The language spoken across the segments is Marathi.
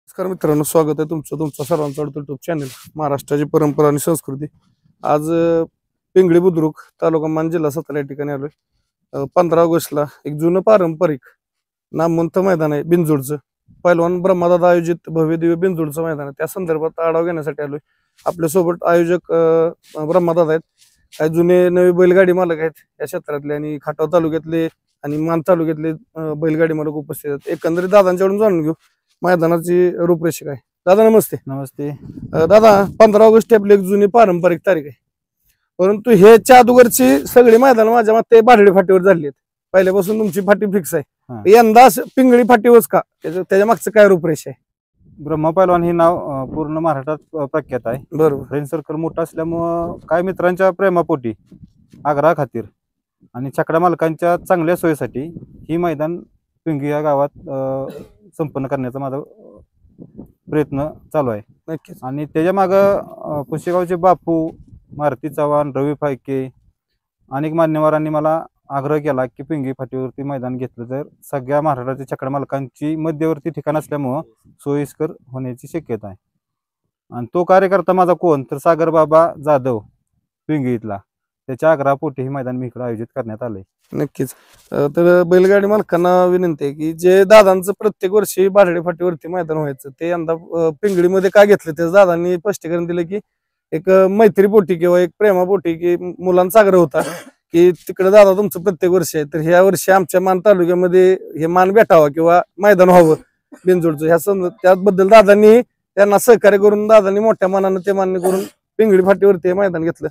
नमस्कार मित्रांनो, स्वागत आहे तुमचं सर्वांचं आवडतं युट्यूब चॅनल महाराष्ट्राची परंपरा आणि संस्कृती. आज पिंगळी बुद्रुक तालुका मान जिल्हा सातारा या ठिकाणी आलोय. 15 ऑगस्टला एक जुनं पारंपरिक नामवंत मैदान आहे बिनजोडचं. पहिलवान ब्रह्मादादा आयोजित भव्य दिव्य बिनजोडचं मैदान आहे. त्या संदर्भात आढावा घेण्यासाठी आलोय. आपल्यासोबत आयोजक ब्रह्मादादा आहेत. काही जुने नवी बैलगाडी मालक आहेत या क्षेत्रातले आणि खटाव तालुक्यातले आणि मान तालुक्यातले बैलगाडी मालक उपस्थित आहेत. एकंदरीत दादांच्याकडून जाणून घेऊ मैदानाची रूपरेषा काय. दादा नमस्ते. नमस्ते दादा, 15 ऑगस्ट आपली एक जुनी पारंपरिक तारीख आहे, परंतु ह्याच्या अगोदरची सगळी मैदान माझ्या मते बारडी फाटीवर झाली आहेत. पहिल्यापासून तुमची फाटी फिक्स आहे. यंदा पिंगळी फाटीवरच का, त्याच्या मागचं काय रूपरेषा आहे? ब्रह्मा पैलवान हे नाव पूर्ण महाराष्ट्रात प्रख्यात आहे. बरोबर. फ्रेंड सर्कल मोठा असल्यामुळं काय मित्रांच्या प्रेमापोटी आग्रहा खातीर आणि छकडा मालकांच्या चांगल्या सोयीसाठी ही मैदान पिंगळी या गावात संपन्न करण्याचा माझा प्रयत्न चालू आहे. नक्कीच. आणि त्याच्या मागं पुशेगावचे बापू, मारुती चव्हाण, रवी फायके अनेक मान्यवरांनी मला आग्रह केला की पिंगळी फाटीवरती मैदान घेतलं तर सगळ्या महाराष्ट्राच्या छकडा मालकांची मध्यवर्ती ठिकाण असल्यामुळं सोयीस्कर होण्याची शक्यता आहे. आणि तो कार्यकर्ता माझा कोण तर सागर बाबा जाधव पिंगळीतला, त्याच्या आग्रहापोटी हे मैदान मी इकडे आयोजित करण्यात आलंय. नक्कीच. तर बैलगाडी मालकांना विनंती आहे की जे दादांचं प्रत्येक वर्षी बारडी फाटीवरती मैदान व्हायचं ते यंदा पिंगळीमध्ये का घेतलं, त्याचं दादांनी स्पष्टीकरण दिलं की एक मैत्रीपोटी किंवा एक प्रेमापोटी, की मुलांचा आग्रह होता की तिकडे दादा तुमचं प्रत्येक वर्ष आहे, तर ह्या वर्षी आमच्या मान तालुक्यामध्ये हे मान भेटावा किंवा मैदान व्हावं बिनजोडचं. ह्या त्याबद्दल दादांनी त्यांना सहकार्य करून दादांनी मोठ्या मनानं ते मान्य करून पिंगळी फाटीवरती हे मैदान घेतलं.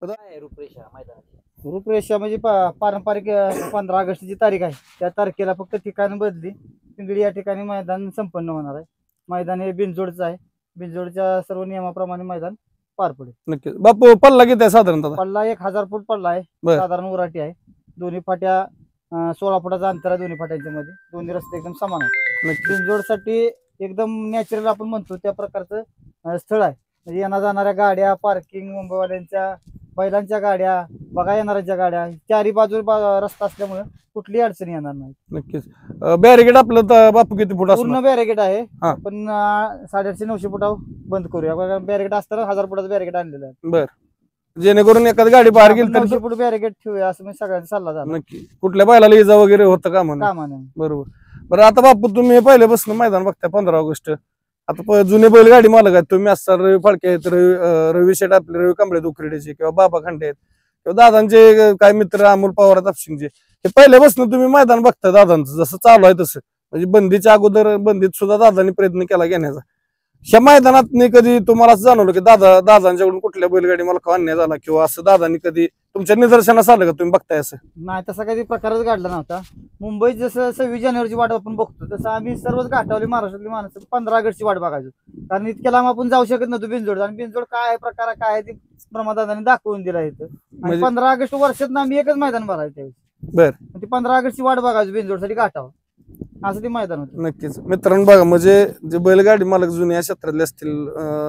रूपरेषा म्हणजे पारंपरिक 15 ऑगस्टची तारीख आहे. त्या तारखेला फक्त ठिकाण बदली. पिंगळी या ठिकाणी मैदान संपन्न होणार आहे. मैदान हे बिनजोडचं आहे. बिनजोडच्या सर्व नियमाप्रमाणे मैदान पार पडेल. नक्कीच. बापू, पल्ला किती आहे साधारणतः? पल्ला 1000 फूट पल्ला आहे. बरं. साधारण उराटी आहे. दोन्ही फाट्या 16 फुटाचा अंतर आहे. दोन्ही फाट्यांच्या मध्ये दोन्ही रस्ते एकदम समान आहेत. बिनजोडसाठी एकदम नॅचरल आपण म्हणतो त्या प्रकारचं स्थळ आहे. म्हणजे येणार जाणाऱ्या गाड्या, पार्किंग, मुंबईवाल्यांच्या बैलांच्या गाड्या, बघा येणाऱ्या गाड्या, चारी बाजू रस्ता असल्यामुळे कुठली अडचणी येणार नाही. नक्कीच. बॅरिकेड आपलं तर बापू किती फूट पूर्ण बॅरिकेड आहे. हा. पण 850-900 फुटावर बंद करूया. बॅरिकेड असताना 1000 फुटाचं बॅरिकेड आणलेलं आहे. बर, जेणेकरून एखादी गाडी बाहेर गेली तर 900 फूट बॅरिकेड ठेवूया असं मी सगळ्यांचा सल्ला झाला. नक्की कुठल्या बैलाला इजा वगैरे होतं का म्हणून. कामाने बरोबर. बरं, आता बापू तुम्ही पहिल्यापासून मैदान बघताय 15 ऑगस्ट. आता जुने बैलगाडी मालक आहेत तुम्ही, असतात रवी फाळके आहेत, रवी शेठ आपले, रवी कांबळे दुखरेडेचे किंवा बाबा खांडे आहेत किंवा दादांचे काय मित्र अमोल पवार तापशिंगचे, हे पहिल्यापासून तुम्ही मैदान बघताय दादांचं जसं चालू आहे तसं. म्हणजे बंदीच्या अगोदर बंदीत सुद्धा दादांनी प्रयत्न केला घेण्याचा. ह्या मैदानात कधी तुम्हाला असं जाणवलं की दादांच्याकडून कुठल्या बैलगाडी मालकावर अन्याय झाला किंवा असं दादांनी कधी तुमच्या निदर्शनास आलं का, तुम्ही बघताय असं? नाही, तसा काही प्रकारच घडला नव्हता. मुंबईत जसं 26 जानेवारीची वाट आपण बघतो तसं आम्ही सर्वच घाटावली महाराष्ट्रातली माणसं 15 ऑगस्टची वाट बघायचो. कारण इतक्या लांब आपण जाऊ शकत नव्हतो बिनजोड. आणि बिनजोड काय प्रकार काय आहे ते ब्रह्मदादांनी दाखवून दिला इथं. आणि 15 ऑगस्ट वर्षात आम्ही एकच मैदान भरायचं त्यावेळी. बरं. ती 15 ऑगस्टची वाट बघायचो बिनजोडसाठी घाटावर, असं ते मैदान होतं. नक्कीच. मित्रांनो बघा, म्हणजे जे बैलगाडी मालक जुने या क्षेत्रातले असतील,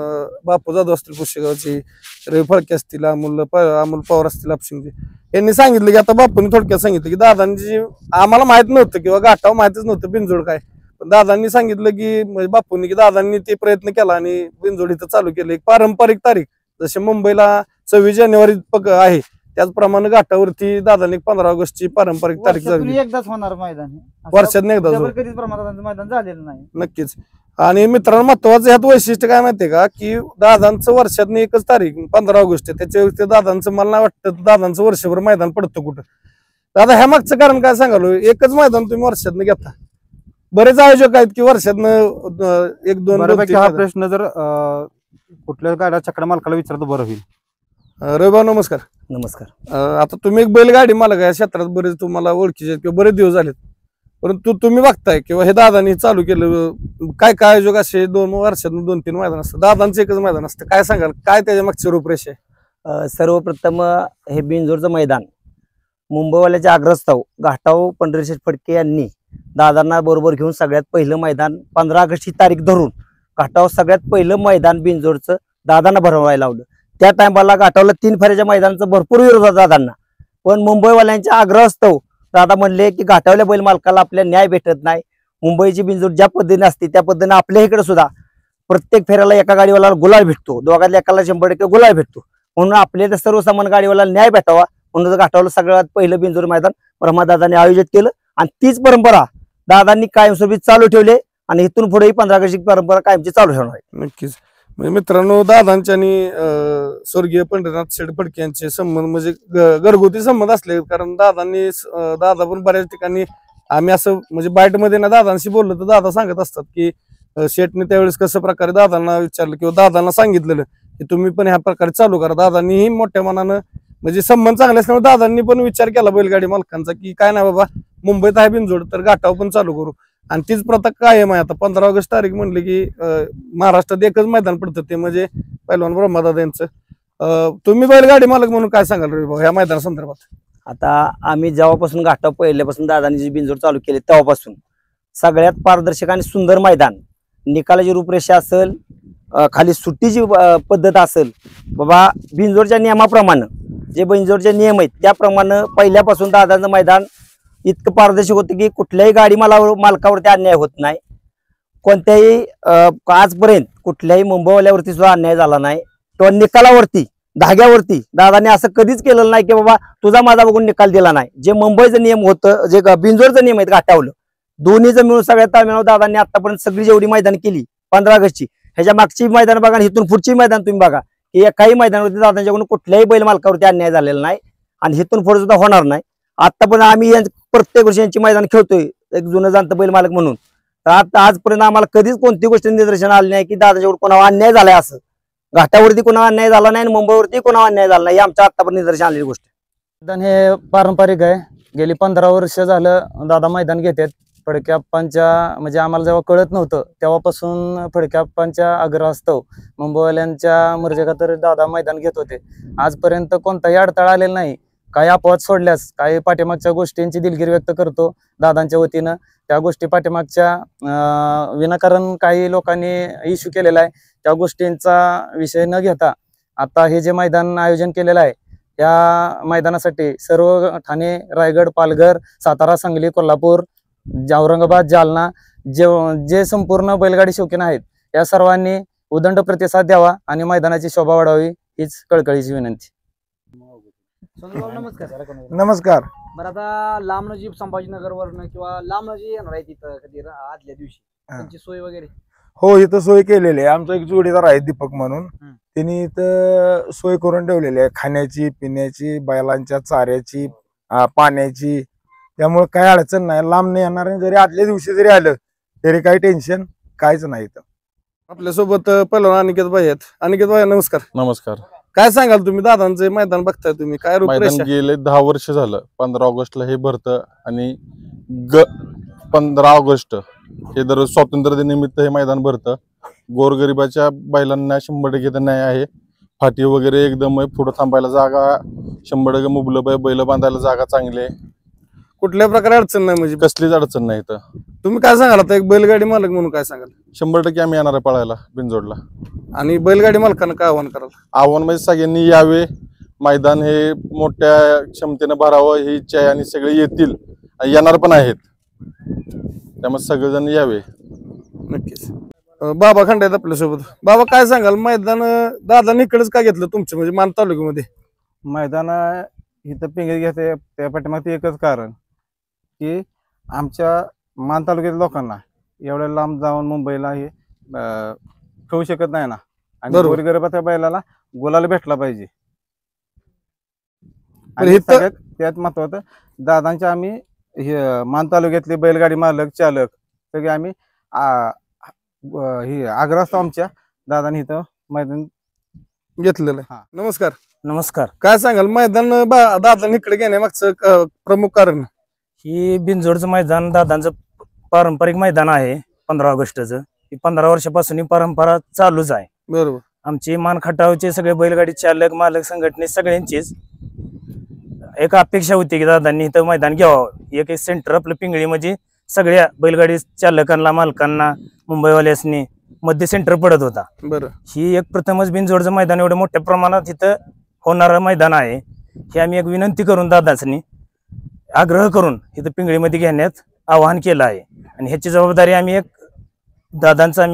बापू जाधव असतील पुशेगावचे, रवी फाळके असतील, अमोल पवार असतील आपशिंगचे, यांनी सांगितलं की आता बापूंनी थोडक्यात सांगितलं की दादांची आम्हाला माहित नव्हतं किंवा घाटावर माहितच नव्हतं बिनजोड काय, पण दादांनी सांगितलं की म्हणजे बापूंनी की दादांनी ते प्रयत्न केला आणि बिनजोड इथं चालू केलं. एक पारंपरिक तारीख जसे मुंबईला 26 जानेवारी आहे त्याचप्रमाणे घाटावरती दादांनी 15 ऑगस्टची पारंपरिक तारीख झाली. एकदाच होणार मैदान, वर्षात एकदा कधीच ब्रह्मदादांचं मैदान झालेलं नाही. नक्कीच. आणि मित्रांनो महत्वाचं ह्यात वैशिष्ट्य काय माहितीये का, की दादांचं वर्षात एकच तारीख 15 ऑगस्ट आहे. त्याच्या व्यतिरिक्त दादांचं मला नाही वाटतं दादांचं वर्षभर मैदान पडतं कुठं. दादा, ह्या मागचं कारण काय सांगालो, एकच मैदान तुम्ही वर्षातनं घेता. बरेच आयोजक आहेत की वर्षातनं एक दोन. हा प्रश्न जर कुठल्या गाड्या छकडा मालकाला विचारतो बरं होईल. रविभाऊ नमस्कार. नमस्कार. आता तुम्ही एक बैलगाडी मालक आहे, क्षेत्रात बरेच तुम्हाला ओळखीचे किंवा बरेच दिवस झालेत, परंतु तुम्ही बघताय किंवा हे दादांनी चालू केलं, काय काय आयोजक असे 2 वर्षात 2-3 मैदान असतं, दादांचं एकच मैदान असतं, काय सांगाल काय त्याच्या मागची रूपरेषा आहे? सर्वप्रथम हे बिनजोडचं मैदान मुंबईवाल्याच्या आग्रहस्थाव घाटाव पंढरीशेठ फडके यांनी दादांना बरोबर घेऊन सगळ्यात पहिलं मैदान 15 ऑगस्टची तारीख धरून घाटाव सगळ्यात पहिलं मैदान बिनजोडचं दादांना भरवायला लावलं. त्या टायमाला घाटावला 3 फेऱ्याच्या मैदानाचा भरपूर विरोध होता दादांना, पण मुंबईवाल्यांच्या आग्रहस्थाव दादा म्हणले की घाटावल्या बैल मालकाला आपल्या न्याय भेटत नाही, मुंबईची बिनजोड ज्या पद्धतीने असते त्या पद्धतीने आपल्या इकडे सुद्धा प्रत्येक फेऱ्याला एका गाडीवाला गुलाल भेटतो, दोघातल्या एकाला 100% गुलाल भेटतो. म्हणून आपल्या सर्वसामान्य गाडीवाला न्याय भेटावा म्हणून घाटावलं सगळ्यात पहिलं बिनजोड मैदान ब्रह्मादादांनी आयोजित केलं आणि तीच परंपरा दादांनी कायमस्वरूपी चालू ठेवले आणि इथून पुढेही 15 ऑगस्टची परंपरा कायमची चालू ठेवणार आहे. नक्कीच. म्हणजे मित्रांनो, दादांच्या आणि स्वर्गीय पंढरीनाथ शेठ फडके यांचे संबंध म्हणजे घरगुती संबंध असले, कारण दादा पण बऱ्याच ठिकाणी आम्ही असं म्हणजे बाईटमध्ये ना दादांशी बोललो तर दादा सांगत असतात की शेठने त्यावेळेस कसं प्रकारे दादांना विचारलं किंवा दादांना सांगितलेलं की तुम्ही पण ह्या प्रकारे चालू करा. दादांनीही मोठ्या मनानं म्हणजे संबंध चांगले असल्यामुळे दादांनी पण विचार केला बैलगाडी मालकांचा की काय नाही बाबा, मुंबईत आहे बिनजोड तर घाटाव पण चालू करू. आणि तीच प्रथा कायम आहे. आता 15 ऑगस्ट तारीख म्हणले की महाराष्ट्रात एकच मैदान पडतं, ते म्हणजे पहिलवान ब्रह्मादादा यांचं. तुम्ही बैलगाडी मालक म्हणून काय सांगाल रे भाऊ ह्या मैदाना संदर्भात? आता आम्ही जेव्हापासून घाटाव पहिल्यापासून दादांनी जी बिनजोड चालू केली तेव्हापासून सगळ्यात पारदर्शक आणि सुंदर मैदान, निकालाची रूपरेषा असेल, खाली सुट्टीची पद्धत असेल, बाबा बिनजोडच्या नियमाप्रमाणे जे बिनजोडचे नियम आहेत त्याप्रमाणे पहिल्यापासून दादांचं मैदान इतकं पारदर्शक होतं की कुठल्याही गाडी मालकावरती अन्याय होत नाही. कोणत्याही आजपर्यंत कुठल्याही मुंबईवाल्यावरती सुद्धा अन्याय झाला नाही. तो निकालावरती धाग्यावरती दादाने असं कधीच केलेलं नाही की बाबा तुझा माझा बघून निकाल दिला नाही. जे मुंबईचं नियम होतं, जे बिनजोडचं नियम आहेत घाटावलं, दोन्हीचं मिळून सगळ्यात ताळमेळावर दादांनी आतापर्यंत सगळी जेवढी मैदान केली 15 ऑगस्टची, ह्याच्या मागची मैदान बघा आणि इथून पुढची मैदान तुम्ही बघा की काही मैदानावरती दादांच्याकडून कुठल्याही बैल मालकावरती अन्याय झालेला नाही आणि इथून पुढे सुद्धा होणार नाही. आता पण आम्ही प्रत्येक वर्षी यांची मैदान खेळतोय एक जुनं जाणतं बैल मालक म्हणून. तर आता आजपर्यंत आम्हाला कधीच कोणती गोष्ट निदर्शन आली नाही की दादाच्यावर कोणावर अन्याय झालाय. असं घाटावरती कोणावर अन्याय झाला नाही आणि मुंबईवरती कोणावर अन्याय झाला नाही, आमच्या आतापर्यंत निदर्शन आलेली गोष्ट. मैदान हे पारंपरिक आहे. गेली 15 वर्ष झालं दादा मैदान घेतात. फडक्याप्पांच्या म्हणजे आम्हाला जेव्हा कळत नव्हतं तेव्हापासून फडक्याप्पांच्या आग्रहास्तव मुंबईवाल्यांच्या मर्जीखातर दादा मैदान घेत होते. आजपर्यंत कोणताही अडथळा आलेला नाही. काही अपवाद सोडल्यास काही पाठीमागच्या गोष्टींची दिलगिरी व्यक्त करतो दादांच्या वतीनं. त्या गोष्टी पाठीमागच्या विनाकारण काही लोकांनी इश्यू केलेला आहे, त्या गोष्टींचा विषय न घेता आता हे जे मैदान आयोजन केलेलं आहे या मैदानासाठी सर्व ठाणे, रायगड, पालघर, सातारा, सांगली, कोल्हापूर, औरंगाबाद, जालना जे संपूर्ण बैलगाडी शौकीन आहेत या सर्वांनी उदंड प्रतिसाद द्यावा आणि मैदानाची शोभा वाढावी हीच कळकळीची विनंती. नमस्कार. नमस्कार. बरं, आता लांब जी संभाजीनगरवरनं किंवा लांब जी येणार आहे तिथं कधी आदल्या दिवशी त्यांची सोय वगैरे? हो, इथं सोय केलेली आहे. आमचा एक जोडीदार आहे दीपक म्हणून, त्यांनी इथं सोय करून ठेवलेली आहे खाण्याची, पिण्याची, बैलांच्या चाऱ्याची, पाण्याची. त्यामुळे काही अडचण नाही. लांब नाही येणार आणि जरी आदल्या दिवशी जरी आलं तरी काही टेन्शन काहीच नाही. इथं आपल्यासोबत पहिलवान अनिकेत भाई आहेत. अनिकेत भाई नमस्कार. नमस्कार. काय सांगाल तुम्ही दादांचे मैदान बघताय तुम्ही, काय मैदान रूपरेषा? गेले 10 वर्ष झालं. 15 ऑगस्टला हे भरतं आणि 15 ऑगस्ट हे दर स्वातंत्र्य दिनानिमित्त हे मैदान भरतं. गोरगरिबाच्या बैलांना 100% न्याय आहे. फाटी वगैरे एकदम पुढे थांबायला जागा 100% मुबलक आहे. बैल बांधायला जागा चांगली आहे. कुठल्या प्रकारे अडचण नाही म्हणजे? कसलीच अडचण नाही. तर तुम्ही काय सांगाल आता एक बैलगाडी मालक म्हणून काय सांगाल? 100% आम्ही येणार आहे पळायला बिनजोडला. आणि बैलगाडी मालकांना काय आव्हान कराल? आव्हान म्हणजे सगळ्यांनी यावे. मैदान हे मोठ्या क्षमतेनं भरावं ही इच्छा आहे आणि सगळे येतील आणि येणार पण आहेत. त्यामुळे सगळेजण यावे. नक्कीच. बाबा खंड आहेत आपल्यासोबत. बाबा काय सांगाल, मैदान दादांनी इकडेच का घेतलं तुमचं म्हणजे मान तालुक्यामध्ये? मैदान इथं पिंगळी घेते त्या पाठीमागचं एकच कारण की आमच्या मान तालुक्यातील लोकांना एवढ्या लांब जाऊन मुंबईला हे खेळू शकत नाही ना, आणि बरोबर. गोरगरिबाच्या बैलाला गुलाल भेटला पाहिजे. पण आणि इथं- सगळ्यात त्यात महत्वाचं दादांच्या आम्ही हे मान तालुक्यातले बैलगाडी मालक, चालक सगळे आम्ही हे आग्रहास्तव आमच्या दादांनी इथं मैदान घेतलेलं आहे. हा. नमस्कार. नमस्कार. काय सांगाल मैदान दादांनी इकडे घेण्यामागचं प्रमुख कारण? ही बिनजोडचं मैदान दादांचं पारंपरिक मैदान आहे. 15 ऑगस्टचं ही 15 वर्षापासून ही परंपरा चालूच आहे. बरोबर. आमची मान खटावचे सगळे बैलगाडी चालक, मालक, संघटने सगळ्यांचीच एक अपेक्षा होती की दादांनी इथं मैदान घ्यावं. एक सेंटर आपलं पिंगळीमध्ये सगळ्या बैलगाडी चालकांना, मालकांना, मुंबईवाल्यासनी मध्ये सेंटर पडत होता. बरं. ही एक प्रथमच बिनजोडचं मैदान एवढं मोठ्या प्रमाणात इथं होणारं मैदान आहे. हे आम्ही एक विनंती करून दादांनी आग्रह करून इथं पिंगळीमध्ये घेण्यात आवाहन केलं आहे. आणि ह्याची जबाबदारी आम्ही एक दादांचा आम्ही एक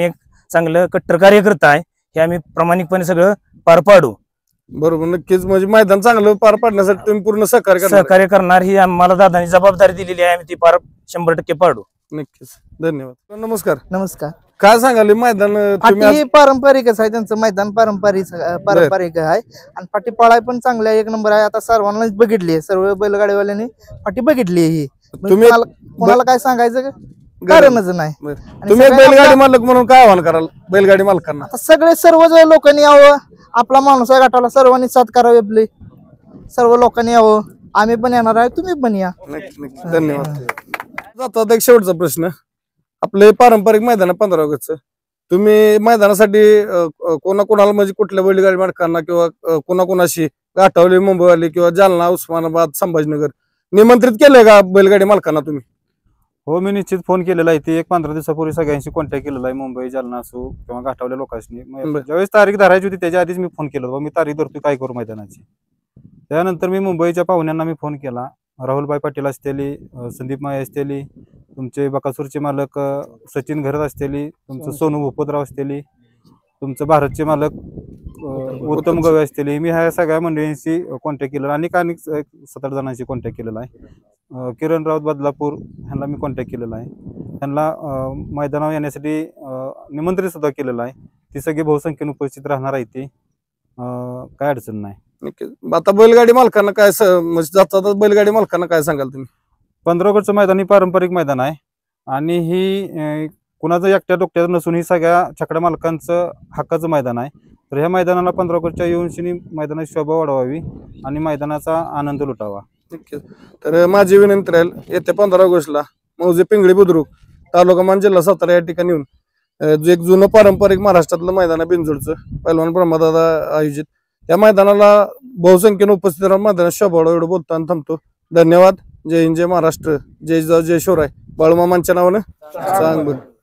चांगलं कट्टर कार्यकर्ता आहे, हे आम्ही प्रामाणिकपणे सगळं पार पाडू. बरोबर, नक्कीच. म्हणजे मैदान चांगलं पार पाडण्यासाठी तुम्ही पूर्ण सहकार्य करणार. सहकार्य करणार ही आम्हाला दादांनी जबाबदारी दिलेली आहे, आम्ही ती पार 100% पाडू. नक्कीच, धन्यवाद. नमस्कार, नमस्कार. काय सांगाल हे मैदान तुम्ही फाटी पारंपरिकच आहे, त्यांचं मैदान पारंपरिक आहे आणि फाटी पळाय पण चांगलं आहे, एक नंबर आहे. आता सर्वांनाच बघितली आहे, सर्व बैलगाडीवाल्यांनी फाटी बघितली आहे ही. तुम्ही कोणाला काय सांगायचं कारणच नाही. तुम्ही एक बैलगाडी मालक म्हणून काय आव्हान कराल बैलगाडी मालकांना? आता सर्व लोकांनी यावं, आपला माणूस आहे गाठाला, सर्वांनी साथ करावी आपली, सर्व लोकांनी यावं. आम्ही पण येणार आहे, तुम्ही पण या. नक्की, धन्यवाद. जाता एक शेवटचा प्रश्न, आपले पारंपरिक मैदान 15 ऑगस्टचं तुम्ही मैदानासाठी कोणाकोणाला म्हणजे कुठल्या बैलगाडी मालकांना किंवा कोणाकोणाशी गाठावली, मुंबईवाली किंवा जालना, उस्मानाबाद, संभाजीनगर निमंत्रित केलंय का बैलगाडी मालकांना तुम्ही? हो, मी निश्चित फोन केलेला आहे. ती एक 15 दिवसापूर्वी सगळ्यांशी कॉन्टॅक्ट केलेला आहे, मुंबई, जालना असो किंवा गाठावल्या लोकांनी. ज्यावेळेस तारीख धरायची होती त्याच्या आधीच मी फोन केला होता, मी तारीख धरतो काय करू मैदानाची. त्यानंतर मी मुंबईच्या पाहुण्यांना मी फोन केला, राहुलभाई पाटील असतेली, संदीप माय असतेली, तुमचे बकासूरचे मालक सचिन घरत असतेली, तुमचं सोनू भूपतराव असतेली, तुमचं भारतचे मालक उत्तम गवे असतेली. मी ह्या सगळ्या मंडळींशी कॉन्टॅक्ट केलेला आणि 7-8 जणांशी कॉन्टॅक्ट केलेला आहे. किरण राऊत बदलापूर ह्यांना मी कॉन्टॅक्ट केलेला आहे, त्यांना मैदानावर येण्यासाठी निमंत्रित सुद्धा केलेलं आहे. ती सगळी बहुसंख्येने उपस्थित राहणार आहे, ती काय अडचण नाही. आता बैलगाडी मालकांना काय म्हणजे जाता बैलगाडी मालकांना काय सांगाल तुम्ही? 15 ऑगस्टचं मैदान ही पारंपरिक मैदान आहे आणि ही कुणाचं एकट्या डोक्यात नसून ही सगळ्या छकड्या मालकांचं हक्काचं मैदान आहे. तर ह्या मैदानाला 15 ऑगस्टच्या येऊन मैदानाची शोभा वाढवावी आणि मैदानाचा आनंद लुटावा. तर माझी विनंती राहील, येत्या 15 ऑगस्टला मौजे पिंगळी बुद्रुक, तालुका मान, जिल्हा सातारा या ठिकाणी येऊन जे एक जुनं पारंपरिक महाराष्ट्रातलं मैदान आहे बिनजोडचं, पहिलवान ब्रह्मदादा आयोजित, या मैदानाला बहुसंख्येने उपस्थित राहून मैदानात शोभा वाढवा एवढं बोलताना थांबतो. धन्यवाद. जय हिंद, जय महाराष्ट्र, जय जिजाऊ, जय शिवराय. बाळूमामांच्या नावानं चांगलं.